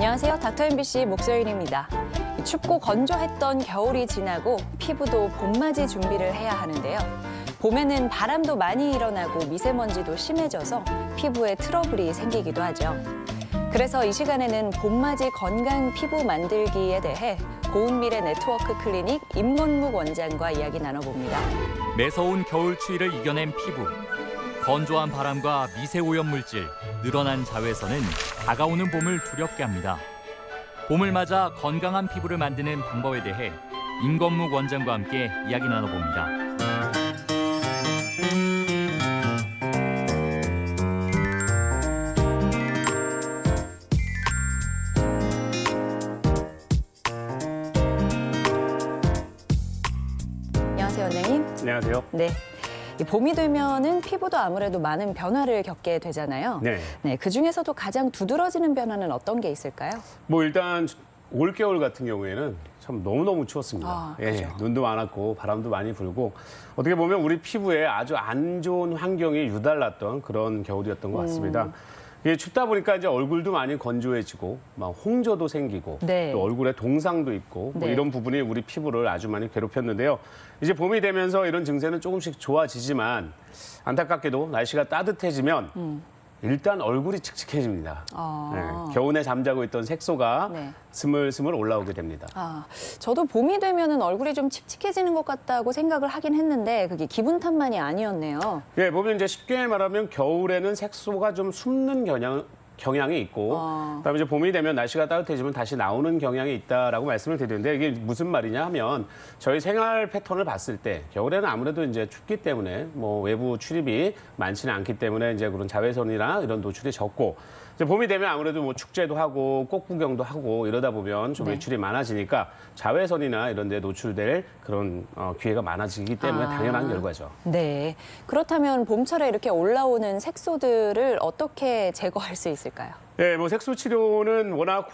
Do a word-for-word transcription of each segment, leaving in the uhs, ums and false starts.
안녕하세요. 닥터 엠비씨 목소연입니다. 춥고 건조했던 겨울이 지나고 피부도 봄맞이 준비를 해야 하는데요. 봄에는 바람도 많이 일어나고 미세먼지도 심해져서 피부에 트러블이 생기기도 하죠. 그래서 이 시간에는 봄맞이 건강 피부 만들기에 대해 고운미래 네트워크 클리닉 임건묵 원장과 이야기 나눠봅니다. 매서운 겨울 추위를 이겨낸 피부. 건조한 바람과 미세오염 물질, 늘어난 자외선은 다가오는 봄을 두렵게 합니다. 봄을 맞아 건강한 피부를 만드는 방법에 대해 임건묵 원장과 함께 이야기 나눠봅니다. 안녕하세요, 원장님. 안녕하세요. 네. 이 봄이 되면은 피부도 아무래도 많은 변화를 겪게 되잖아요. 네. 네, 그 중에서도 가장 두드러지는 변화는 어떤 게 있을까요? 뭐 일단 올겨울 같은 경우에는 참 너무너무 추웠습니다. 아, 예, 그죠. 눈도 많았고 바람도 많이 불고 어떻게 보면 우리 피부에 아주 안 좋은 환경이 유달났던 그런 겨울이었던 것 같습니다. 음. 이게 춥다 보니까 이제 얼굴도 많이 건조해지고 막 홍조도 생기고 네. 또 얼굴에 동상도 있고 뭐 네. 이런 부분이 우리 피부를 아주 많이 괴롭혔는데요. 이제 봄이 되면서 이런 증세는 조금씩 좋아지지만 안타깝게도 날씨가 따뜻해지면 음. 일단 얼굴이 칙칙해집니다. 아. 네, 겨우내 잠자고 있던 색소가 네. 스물스물 올라오게 됩니다. 아, 저도 봄이 되면은 얼굴이 좀 칙칙해지는 것 같다고 생각을 하긴 했는데 그게 기분 탓만이 아니었네요. 예, 보면 이제 쉽게 말하면 겨울에는 색소가 좀 숨는 경향, 경향이 있고 아. 그다음에 이제 봄이 되면 날씨가 따뜻해지면 다시 나오는 경향이 있다라고 말씀을 드리는데 이게 무슨 말이냐 하면 저희 생활 패턴을 봤을 때 겨울에는 아무래도 이제 춥기 때문에 뭐 외부 출입이 많지는 않기 때문에 이제 그런 자외선이나 이런 노출이 적고 이제 봄이 되면 아무래도 뭐 축제도 하고 꽃 구경도 하고 이러다 보면 좀 네. 외출이 많아지니까 자외선이나 이런 데 노출될 그런 어, 기회가 많아지기 때문에 아. 당연한 결과죠. 네. 그렇다면 봄철에 이렇게 올라오는 색소들을 어떻게 제거할 수 있을까요? 네, 뭐 색소 치료는 워낙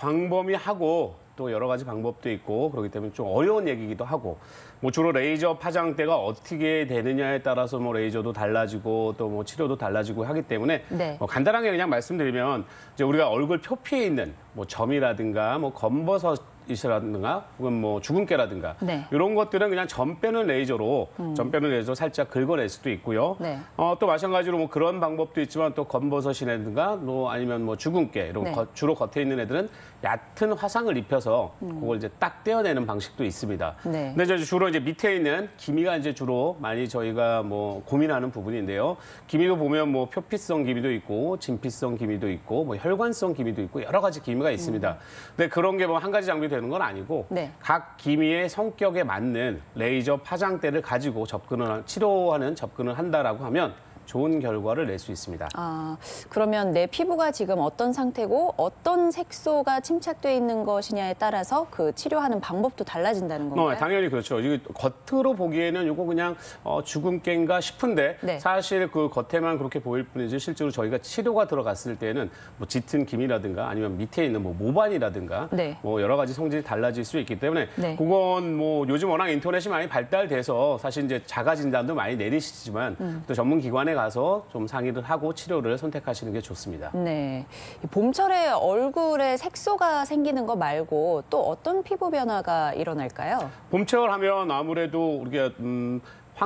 광범위하고 또 여러 가지 방법도 있고 그렇기 때문에 좀 어려운 얘기기도 하고 뭐 주로 레이저 파장대가 어떻게 되느냐에 따라서 뭐 레이저도 달라지고 또 뭐 치료도 달라지고 하기 때문에 네. 뭐 간단하게 그냥 말씀드리면 이제 우리가 얼굴 표피에 있는 뭐 점이라든가 뭐 검버섯 이라든가 혹은 뭐 주근깨라든가 네. 이런 것들은 그냥 점 빼는 레이저로 음. 점 빼는 레이저 살짝 긁어낼 수도 있고요. 네. 어, 또 마찬가지로 뭐 그런 방법도 있지만 또 검버섯이라든가 뭐 아니면 뭐 주근깨 이런 네. 거, 주로 겉에 있는 애들은 얕은 화상을 입혀서 음. 그걸 이제 딱 떼어내는 방식도 있습니다. 네. 근데 이제 주로 이제 밑에 있는 기미가 이제 주로 많이 저희가 뭐 고민하는 부분인데요. 기미도 보면 뭐 표피성 기미도 있고 진피성 기미도 있고 뭐 혈관성 기미도 있고 여러 가지 기미가 있습니다. 음. 근데 그런 게 뭐 한 가지 장비 되는 건 아니고 네. 각 기미의 성격에 맞는 레이저 파장대를 가지고 접근을 치료하는 접근을 한다라고 하면 좋은 결과를 낼 수 있습니다. 아, 그러면 내 피부가 지금 어떤 상태고 어떤 색소가 침착돼 있는 것이냐에 따라서 그 치료하는 방법도 달라진다는 건가요? 어, 당연히 그렇죠. 이거 겉으로 보기에는 이거 그냥 어, 주근깨인가 싶은데 네. 사실 그 겉에만 그렇게 보일 뿐이지 실제로 저희가 치료가 들어갔을 때는 뭐 짙은 기미라든가 아니면 밑에 있는 뭐 모반이라든가 네. 뭐 여러 가지 성질이 달라질 수 있기 때문에 네. 그건 뭐 요즘 워낙 인터넷이 많이 발달돼서 사실 이제 자가 진단도 많이 내리시지만 음. 또 전문 기관에 가서 좀 상의를 하고 치료를 선택하시는 게 좋습니다. 네. 봄철에 얼굴에 색소가 생기는 거 말고 또 어떤 피부 변화가 일어날까요? 봄철 하면 아무래도 우리가 음,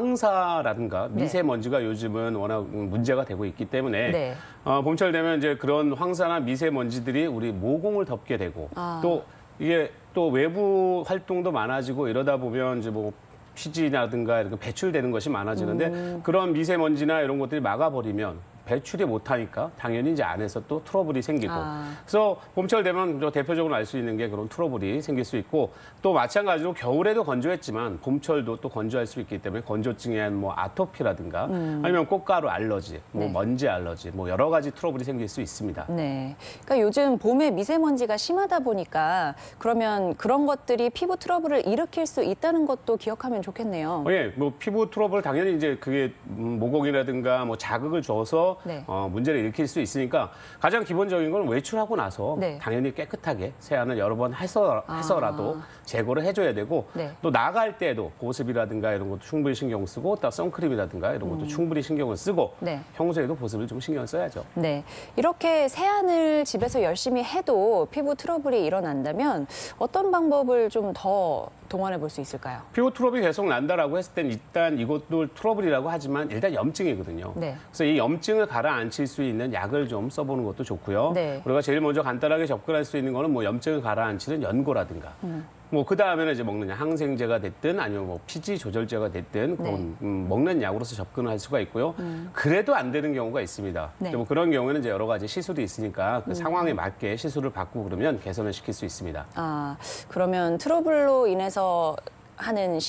황사라든가 미세먼지가 네. 요즘은 워낙 문제가 되고 있기 때문에 네. 어, 봄철 되면 이제 그런 황사나 미세먼지들이 우리 모공을 덮게 되고 아. 또 이게 또 외부 활동도 많아지고 이러다 보면 이제 뭐 피지라든가 이렇게 배출되는 것이 많아지는데 음. 그런 미세먼지나 이런 것들이 막아버리면 배출이 못하니까 당연히 이제 안에서 또 트러블이 생기고 아. 그래서 봄철 되면 대표적으로 알 수 있는 게 그런 트러블이 생길 수 있고 또 마찬가지로 겨울에도 건조했지만 봄철도 또 건조할 수 있기 때문에 건조증에 의한 뭐 아토피라든가 음. 아니면 꽃가루 알러지, 뭐 네. 먼지 알러지, 뭐 여러 가지 트러블이 생길 수 있습니다. 네. 그러니까 요즘 봄에 미세먼지가 심하다 보니까 그러면 그런 것들이 피부 트러블을 일으킬 수 있다는 것도 기억하면 좋겠네요. 어, 예, 뭐 피부 트러블 당연히 이제 그게 모공이라든가 뭐 자극을 줘서 네. 어, 문제를 일으킬 수 있으니까 가장 기본적인 건 외출하고 나서 네. 당연히 깨끗하게 세안을 여러 번 해서, 해서라도 아. 제거를 해줘야 되고 네. 또 나갈 때도 보습이라든가 이런 것도 충분히 신경 쓰고 또 선크림이라든가 이런 것도 충분히 신경을 쓰고 네. 평소에도 보습을 좀 신경 써야죠. 네, 이렇게 세안을 집에서 열심히 해도 피부 트러블이 일어난다면 어떤 방법을 좀 더 동원해 볼 수 있을까요? 피부 트러블이 계속 난다라고 했을 땐 일단 이것도 트러블이라고 하지만 일단 염증이거든요. 네. 그래서 이 염증을 가라앉힐 수 있는 약을 좀 써보는 것도 좋고요. 네. 우리가 제일 먼저 간단하게 접근할 수 있는 거는 뭐 염증을 가라앉히는 연고라든가. 음. 뭐 그 다음에는 이제 먹는 약, 항생제가 됐든 아니면 뭐 피지 조절제가 됐든 그런 네. 음, 먹는 약으로서 접근을 할 수가 있고요. 음. 그래도 안 되는 경우가 있습니다. 네. 뭐 그런 경우에는 이제 여러 가지 시술이 있으니까 그 음. 상황에 맞게 시술을 받고 그러면 개선을 시킬 수 있습니다. 아, 그러면 트러블로 인해서 하는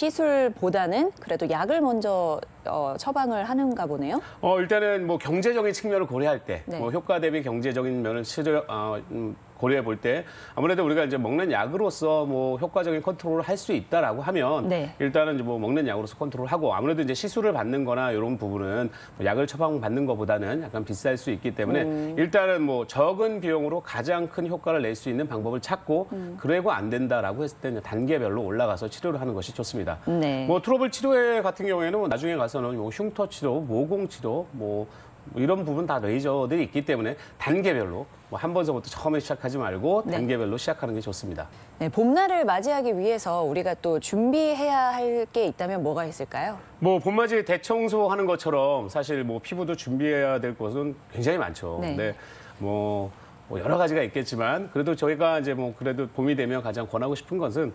시술보다는 그래도 약을 먼저 어, 처방을 하는가 보네요. 어, 일단은 뭐 경제적인 측면을 고려할 때, 네. 뭐 효과 대비 경제적인 면을 치료, 어, 음, 고려해 볼 때 아무래도 우리가 이제 먹는 약으로서 뭐 효과적인 컨트롤을 할 수 있다라고 하면 네. 일단은 이제 뭐 먹는 약으로서 컨트롤하고 아무래도 이제 시술을 받는 거나 이런 부분은 뭐 약을 처방받는 것보다는 약간 비쌀 수 있기 때문에 음. 일단은 뭐 적은 비용으로 가장 큰 효과를 낼 수 있는 방법을 찾고 음. 그래고 안 된다라고 했을 때는 단계별로 올라가서 치료를 하는 것이 좋습니다. 네. 뭐 트러블 치료에 같은 경우에는 뭐 나중에 가서는 뭐 흉터 치료, 모공 치료, 뭐 이런 부분 다 레이저들이 있기 때문에 단계별로 뭐 한 번서부터 처음에 시작하지 말고 네. 단계별로 시작하는 게 좋습니다. 네, 봄날을 맞이하기 위해서 우리가 또 준비해야 할 게 있다면 뭐가 있을까요? 뭐 봄맞이 대청소하는 것처럼 사실 뭐 피부도 준비해야 될 것은 굉장히 많죠. 네. 근데 뭐 뭐 여러 가지가 있겠지만 그래도 저희가 이제 뭐 그래도 봄이 되면 가장 권하고 싶은 것은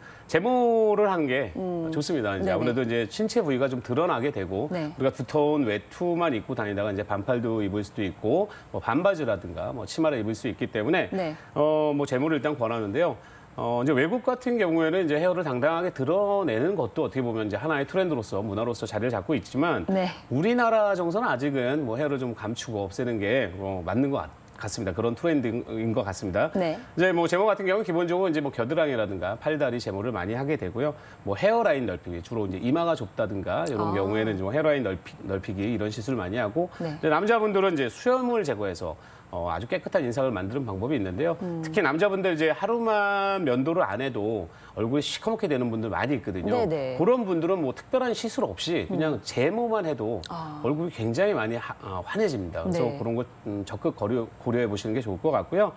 제모를 하는 게 좋습니다. 이제 네네. 아무래도 이제 신체 부위가 좀 드러나게 되고 네. 우리가 두터운 외투만 입고 다니다가 이제 반팔도 입을 수도 있고 뭐 반바지라든가 뭐 치마를 입을 수 있기 때문에 네. 어 뭐 제모를 일단 권하는데요. 어, 이제 외국 같은 경우에는 이제 헤어를 당당하게 드러내는 것도 어떻게 보면 이제 하나의 트렌드로서 문화로서 자리를 잡고 있지만 네. 우리나라 정서는 아직은 뭐 헤어를 좀 감추고 없애는 게 뭐 맞는 것 같아요. 같습니다. 그런 트렌드인 것 같습니다. 네. 이제 뭐 제모 같은 경우는 기본적으로 이제 뭐 겨드랑이라든가 팔다리 제모를 많이 하게 되고요. 뭐 헤어라인 넓히기 주로 이제 이마가 좁다든가 이런 아. 경우에는 좀 헤어라인 넓히, 넓히기 이런 시술을 많이 하고 네. 이제 남자분들은 이제 수염을 제거해서 어, 아주 깨끗한 인상을 만드는 방법이 있는데요. 음. 특히 남자분들 이제 하루만 면도를 안 해도 얼굴이 시커멓게 되는 분들 많이 있거든요. 네네. 그런 분들은 뭐 특별한 시술 없이 그냥 제모만 해도 아. 얼굴이 굉장히 많이 하- 어, 환해집니다. 그래서 네. 그런 것 음, 적극 고려, 고려해 보시는 게 좋을 것 같고요.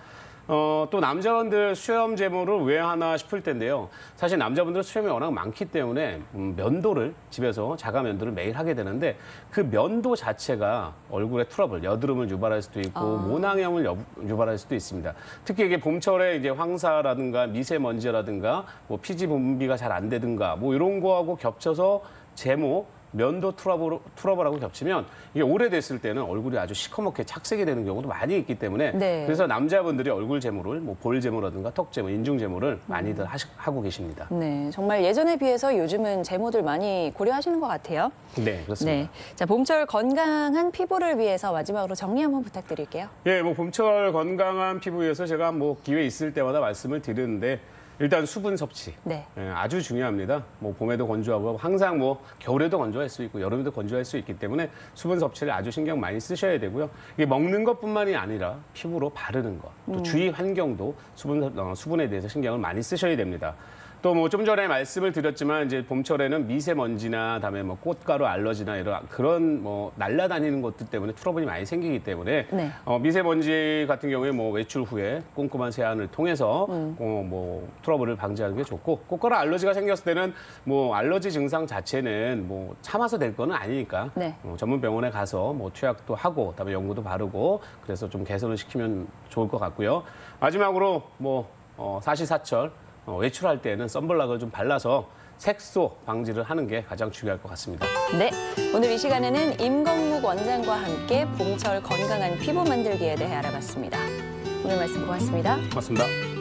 어, 또 남자분들 수염 제모를 왜 하나 싶을 텐데요. 사실 남자분들 수염이 워낙 많기 때문에 음, 면도를 집에서 자가 면도를 매일 하게 되는데 그 면도 자체가 얼굴에 트러블, 여드름을 유발할 수도 있고 아. 모낭염을 여- 유발할 수도 있습니다. 특히 이게 봄철에 이제 황사라든가 미세먼지라든가 뭐 피지 분비가 잘 안 되든가 뭐 이런 거하고 겹쳐서 제모 면도 트러블, 트러블하고 겹치면 이게 오래됐을 때는 얼굴이 아주 시커멓게 착색이 되는 경우도 많이 있기 때문에 네. 그래서 남자분들이 얼굴 제모를 뭐 볼 제모라든가 턱 제모, 인중 제모를 많이들 하시, 하고 계십니다. 네, 정말 예전에 비해서 요즘은 제모들 많이 고려하시는 것 같아요. 네, 그렇습니다. 네, 자 봄철 건강한 피부를 위해서 마지막으로 정리 한번 부탁드릴게요. 예, 뭐 봄철 건강한 피부에서 제가 뭐 기회 있을 때마다 말씀을 드리는데 일단 수분 섭취. 네. 예, 아주 중요합니다. 뭐 봄에도 건조하고 항상 뭐 겨울에도 건조할 수 있고 여름에도 건조할 수 있기 때문에 수분 섭취를 아주 신경 많이 쓰셔야 되고요. 이게 먹는 것뿐만이 아니라 피부로 바르는 것, 또 주위 환경도 수분 어, 수분에 대해서 신경을 많이 쓰셔야 됩니다. 또 뭐 좀 전에 말씀을 드렸지만 이제 봄철에는 미세먼지나 다음에 뭐 꽃가루 알러지나 이런 그런 뭐 날아다니는 것들 때문에 트러블이 많이 생기기 때문에 네. 어, 미세먼지 같은 경우에 뭐 외출 후에 꼼꼼한 세안을 통해서 음. 어, 뭐 트러블을 방지하는 게 좋고 꽃가루 알러지가 생겼을 때는 뭐 알러지 증상 자체는 뭐 참아서 될 거는 아니니까 네. 어, 전문 병원에 가서 뭐 투약도 하고 그다음에 연고도 바르고 그래서 좀 개선을 시키면 좋을 것 같고요. 마지막으로 뭐 어, 사시사철 어, 외출할 때는 선블락을 좀 발라서 색소 방지를 하는 게 가장 중요할 것 같습니다. 네, 오늘 이 시간에는 임건묵 원장과 함께 봄철 건강한 피부 만들기에 대해 알아봤습니다. 오늘 말씀 고맙습니다. 고맙습니다.